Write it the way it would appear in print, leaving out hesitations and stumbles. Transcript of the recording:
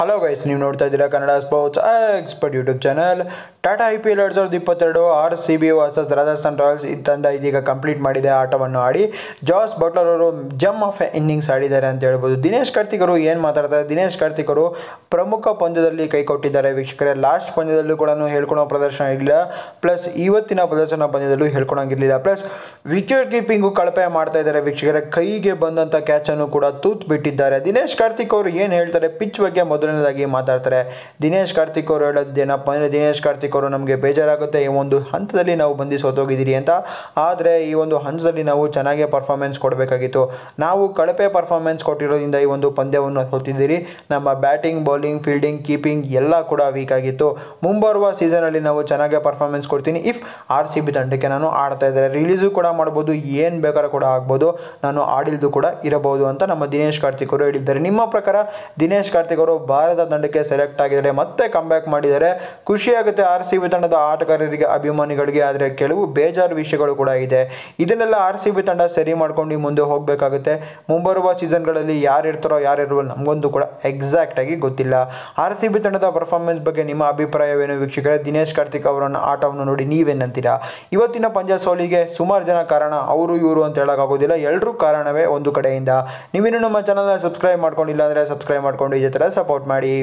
Hello guys, ನೀವು ನೋಡ್ತಾ ಇದ್ದೀರಾ Kannada sports expert YouTube channel. Tata IPL 2022 RCB versus Rajasthan Royals ಈ ತಂಡ ಇದೀಗ ಕಂಪ್ಲೀಟ್ ಮಾಡಿದೆ. ಆಟವನ್ನು ಆಡಿ ಜಾಸ್ ಬಟ್ಲರ್ ಅವರು ಜಮ್ ಆಫ್ ಇನ್ನಿಂಗ್ಸ್ ಆಡಿದ್ದಾರೆ ಅಂತ ಹೇಳ್ಬೋದು. ದಿನೇಶ್ ಕಾರ್ತಿಕ್ ಅವರು ಏನು ಮಾತಾಡ್ತಾರೆ? ದಿನೇಶ್ ಕಾರ್ತಿಕ್ ಅವರು ಪ್ರಮುಖ ಪಂದ್ಯದಲ್ಲಿ ಕೈ ಕೊಟ್ಟಿದ್ದಾರೆ ವೀಕ್ಷಕರೇ. ಲಾಸ್ಟ್ ಪಂದ್ಯದಲ್ಲೂ ಕೂಡ ಹೇಳ್ಕೊಳೋ ಪ್ರದರ್ಶನ ಇರಲಿಲ್ಲ, ಪ್ಲಸ್ ಇವತ್ತಿನ ಪ್ರದರ್ಶನ ಪಂದ್ಯದಲ್ಲೂ ಹೇಳ್ಕೊಳಂಗಿರಲಿಲ್ಲ, ಪ್ಲಸ್ ವಿಕೆಟ್ ಕೀಪಿಂಗು ಕಳಪೆ ಮಾಡ್ತಾ ಇದ್ದಾರೆ ವೀಕ್ಷಕರೇ. ಕೈಗೆ ಬಂದಂಥ ಕ್ಯಾಚನ್ನು ಕೂಡ ತೂತ್ ಬಿಟ್ಟಿದ್ದಾರೆ. ದಿನೇಶ್ ಕಾರ್ತಿಕ್ ಅವರು ಏನು ಹೇಳ್ತಾರೆ ಪಿಚ್ ಬಗ್ಗೆ ಮೊದಲನೇದಾಗಿ ಮಾತಾಡ್ತಾರೆ. ದಿನೇಶ್ ಕಾರ್ತಿಕ್ ಅವರು ಹೇಳೋದೇನಪ್ಪ ಅಂದರೆ, ದಿನೇಶ್ ಕಾರ್ತಿಕ್ ಅವರು ನಮಗೆ ಬೇಜಾರಾಗುತ್ತೆ, ಈ ಒಂದು ಹಂತದಲ್ಲಿ ನಾವು ಬಂದು ಸೋತೋಗಿದ್ದೀರಿ ಅಂತ. ಆದರೆ ಈ ಒಂದು ಹಂತದಲ್ಲಿ ನಾವು ಚೆನ್ನಾಗೇ ಪರ್ಫಾರ್ಮೆನ್ಸ್ ಕೊಡಬೇಕಾಗಿತ್ತು. ನಾವು ಕಳಪೆ ಪರ್ಫಾರ್ಮೆನ್ಸ್ ಕೊಟ್ಟಿರೋದ್ರಿಂದ ಈ ಒಂದು ಪಂದ್ಯವನ್ನು ಸೋತಿದ್ದೀರಿ. ನಮ್ಮ ಬ್ಯಾಟಿಂಗ್, ಬೌಲಿಂಗ್, ಫೀಲ್ಡಿಂಗ್, ಕೀಪಿಂಗ್ ಎಲ್ಲ ಕೂಡ ವೀಕ್ ಆಗಿತ್ತು. ಮುಂಬರುವ ಸೀಸನಲ್ಲಿ ನಾವು ಚೆನ್ನಾಗೇ ಪರ್ಫಾರ್ಮೆನ್ಸ್ ಕೊಡ್ತೀನಿ. ಇಫ್ RCB ತಂಡಕ್ಕೆ ನಾನು ಆಡ್ತಾ ಇದ್ದಾರೆ, ರಿಲೀಸು ಕೂಡ ಮಾಡ್ಬೋದು, ಏನು ಬೇಕಾದ್ರೂ ಕೂಡ ಆಗ್ಬೋದು, ನಾನು ಆಡಿಲ್ದು ಕೂಡ ಇರಬಹುದು ಅಂತ ನಮ್ಮ ದಿನೇಶ್ ಕಾರ್ತಿಕ್ ಅವರು ಹೇಳಿದ್ದಾರೆ. ನಿಮ್ಮ ಪ್ರಕಾರ ದಿನೇಶ್ ಕಾರ್ತಿಕ್ ಅವರು ಭಾರತ ತಂಡಕ್ಕೆ ಸೆಲೆಕ್ಟ್ ಆಗಿದ್ದಾರೆ, ಮತ್ತೆ ಕಮ್ಬ್ಯಾಕ್ ಮಾಡಿದ್ದಾರೆ. ಖುಷಿಯಾಗುತ್ತೆ RCB ತಂಡದ ಆಟಗಾರರಿಗೆ, ಅಭಿಮಾನಿಗಳಿಗೆ. ಆದರೆ ಕೆಲವು ಬೇಜಾರು ವಿಷಯಗಳು ಕೂಡ ಇದೆ. ಇದನ್ನೆಲ್ಲ RCB ತಂಡ ಸರಿ ಮಾಡ್ಕೊಂಡು ಮುಂದೆ ಹೋಗಬೇಕಾಗುತ್ತೆ. ಮುಂಬರುವ ಸೀಸನ್ಗಳಲ್ಲಿ ಯಾರು ಇರ್ತಾರೋ ಯಾರಿರುವ ನಮಗೊಂದು ಕೂಡ ಎಕ್ಸಾಕ್ಟಾಗಿ ಗೊತ್ತಿಲ್ಲ. RCB ತಂಡದ ಪರ್ಫಾರ್ಮೆನ್ಸ್ ಬಗ್ಗೆ ನಿಮ್ಮ ಅಭಿಪ್ರಾಯವೇನು ವೀಕ್ಷಕರೇ? ದಿನೇಶ್ ಕಾರ್ತಿಕ್ ಅವರನ್ನು ಆಟವನ್ನು ನೋಡಿ ನೀವೇನಂತೀರಾ? ಇವತ್ತಿನ ಪಂದ್ಯ ಸೋಲಿಗೆ ಸುಮಾರು ಜನ ಕಾರಣ, ಅವರು ಇವರು ಅಂತ ಹೇಳೋಕ್ಕಾಗೋದಿಲ್ಲ, ಎಲ್ಲರೂ ಕಾರಣವೇ ಒಂದು ಕಡೆಯಿಂದ. ನೀವಿನ್ನೂ ನಮ್ಮ ಚಾನಲ್ನ ಸಬ್ಸ್ಕ್ರೈಬ್ ಮಾಡ್ಕೊಂಡಿಲ್ಲ ಅಂದರೆ ಸಬ್ಸ್ಕ್ರೈಬ್ ಮಾಡ್ಕೊಂಡು ಇದೇ ಥರ ಸಪೋರ್ಟ್ ಮಾಡಿ.